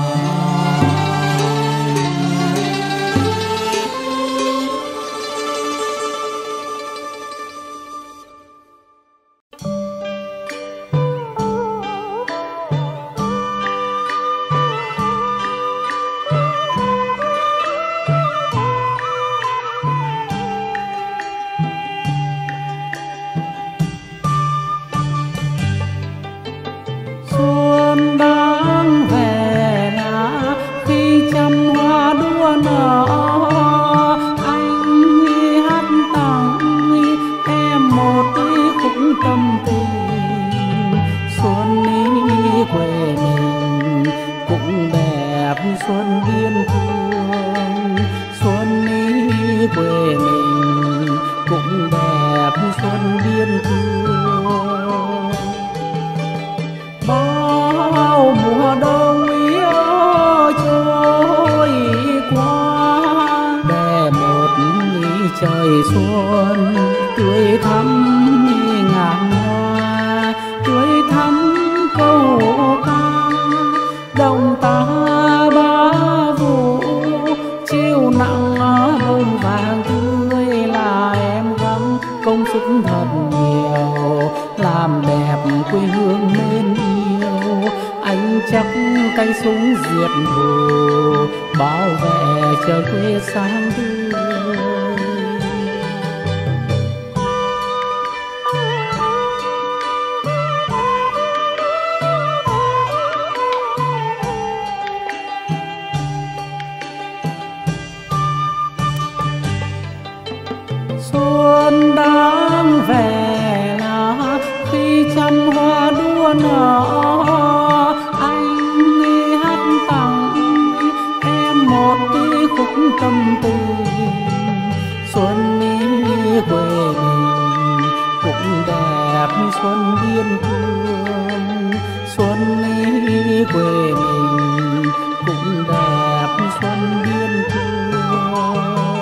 xuân biên cương xuân ý quê mình cũng đẹp xuân biên cương bao mùa đông ý trôi qua để một ý trời xuân tươi thắm ngàn hoa tươi thắm câu ca đồng ta ba vụ chiều nặng bông vàng tươi là em gắng công sức thật nhiều làm đẹp quê hương nên yêu anh chắc tay súng diệt thù bảo vệ trời quê sáng tươi. Xuân đang về là khi trăm hoa đua nở anh đi hát tặng em một tí khúc tâm tình xuân đi quê mình cũng đẹp xuân biên cương xuân đi quê mình cũng đẹp xuân biên cương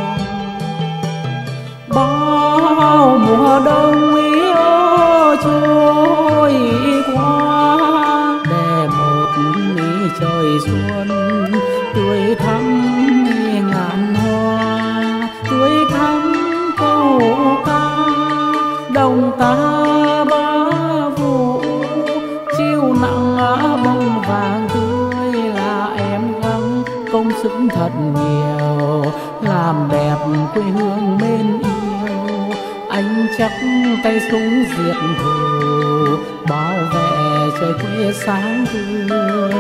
bao mùa đông ý trôi qua để một ý trời xuân tươi thắm ngàn hoa tươi thắm câu ca đồng ta ba vụ chiều nặng bông vàng tươi là em gắng công sức thật nhiều làm đẹp quê hương bên yêu anh chắc tay súng diệt thù bảo vệ trời quê sáng tươi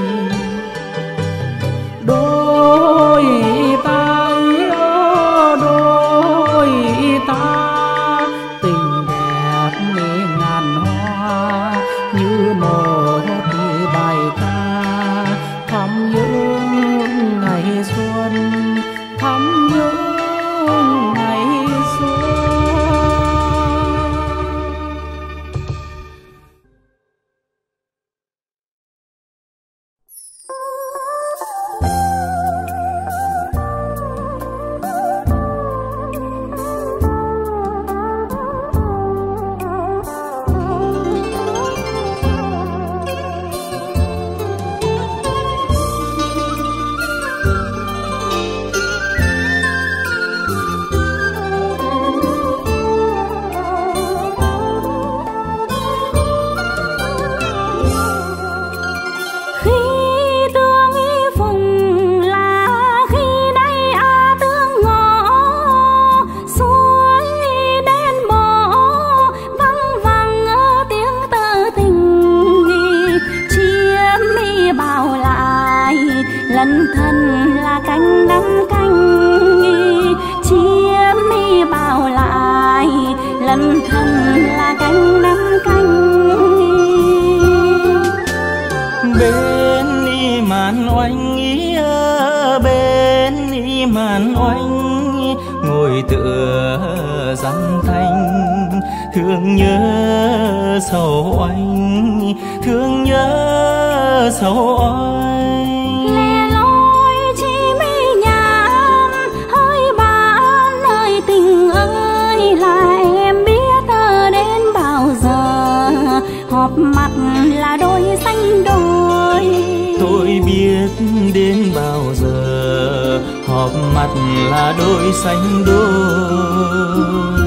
đôi ta đôi ta tình đẹp như ngàn hoa như một bài ca thắm nhớ ngày xuân thắm nhớ ngày xuân. cánh nắm canh, chiếm mi bao lại lần thân là cánh nắm canh. Bên đi màn oanh ý bên đi màn oanh, ngồi tựa răng thanh thương nhớ sầu oanh, thương nhớ sầu oanh. Lẻ loi chỉ mi nhàn hơi bạn ơi tình ơi, là em biết đến bao giờ họp mặt là đôi xanh đôi. Tôi biết đến bao giờ họp mặt là đôi xanh đôi.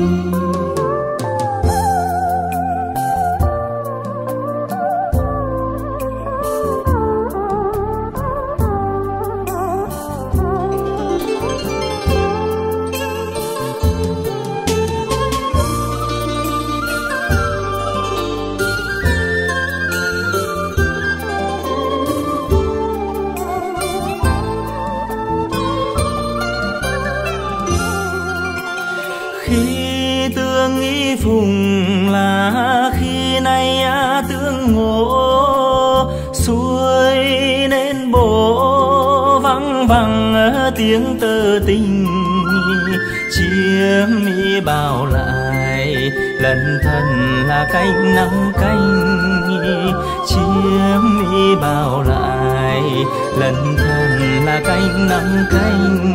Khi tương nghĩ phùng là khi nay tương ngộ, xuôi nên bộ vắng vắng tiếng tơ tình, chiếm mi bao lại lần thân là cánh nắm canh, chiếm mi bao lại lần thân là cánh nắm canh.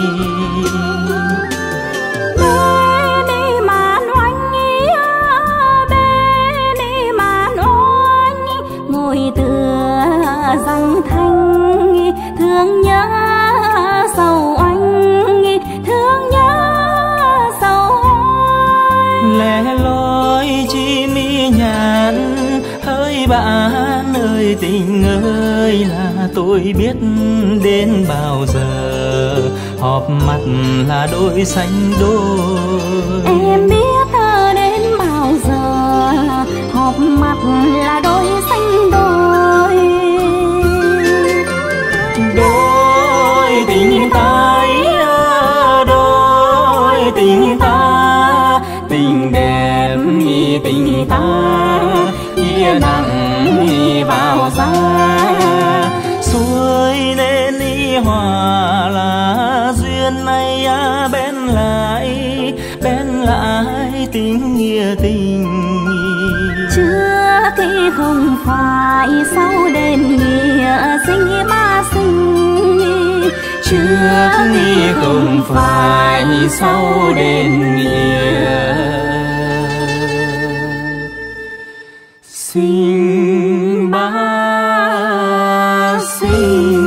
Răng thanh thương nhớ sầu anh, thương nhớ sầu anh. Lẻ loi chỉ mi nhàn hỡi bạn ơi tình ơi, là tôi biết đến bao giờ họp mặt là đôi xanh đôi. Em biết đến bao giờ họp mặt là đôi xanh đôi. Đôi tình ta, đôi tình ta, tình đẹp tình ta, kia nặng vào giá. Xuôi nên đi hòa là duyên này bên lại, bên lại tình nghĩa tình. Trước khi không phải sau đền nghĩa sinh ma sinh, trước khi không phải sau đền nghĩa sinh ba sinh.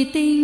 tình